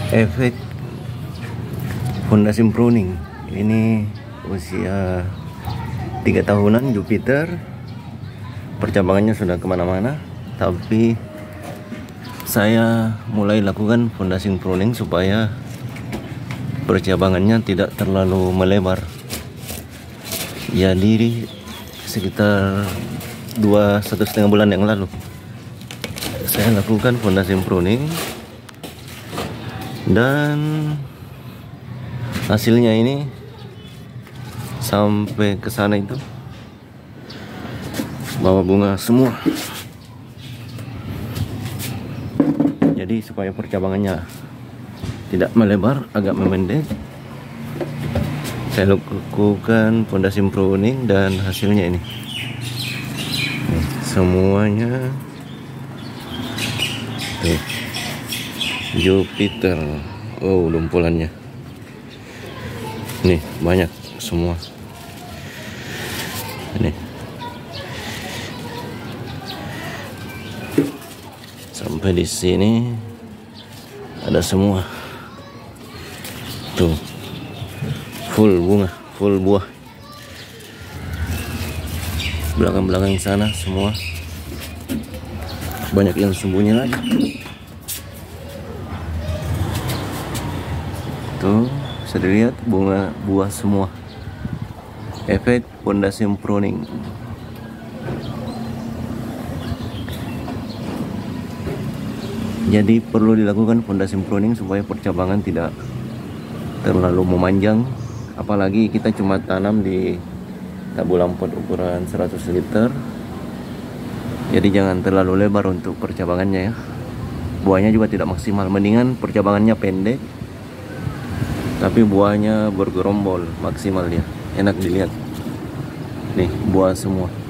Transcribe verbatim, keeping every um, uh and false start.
Efek fondasi pruning ini usia tiga tahunan Jupiter, percabangannya sudah kemana-mana, tapi saya mulai lakukan fondasi pruning supaya percabangannya tidak terlalu melebar. Jadi sekitar dua satu setengah bulan yang lalu saya lakukan fondasi pruning, dan hasilnya ini sampai ke sana itu bawa bunga semua. Jadi supaya percabangannya tidak melebar, agak memendek, saya lakukan fondasi pruning dan hasilnya ini. Nih, semuanya tuh, Jupiter. Oh, lumpulannya nih banyak semua. Ini sampai di sini ada semua tuh, full bunga, full buah. Belakang-belakang sana semua banyak yang sembunyi lagi. Tuh, bisa dilihat bunga buah semua. Efek fondasi pruning. Jadi perlu dilakukan fondasi pruning supaya percabangan tidak terlalu memanjang. Apalagi kita cuma tanam di tabung pot ukuran seratus liter. Jadi jangan terlalu lebar untuk percabangannya ya. Buahnya juga tidak maksimal. Mendingan percabangannya pendek tapi buahnya bergerombol, maksimal dia. Enak dilihat. Nih, buah semua.